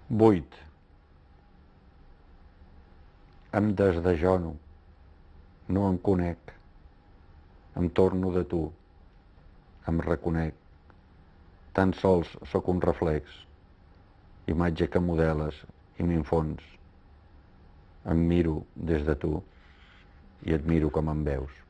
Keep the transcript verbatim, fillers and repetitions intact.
Buit. Em desdejono. No em conec. Em torno de tu. Em reconec. Tan sols sóc un reflex, imatge que modeles i m'infons. Em miro des de tu i et miro com em veus.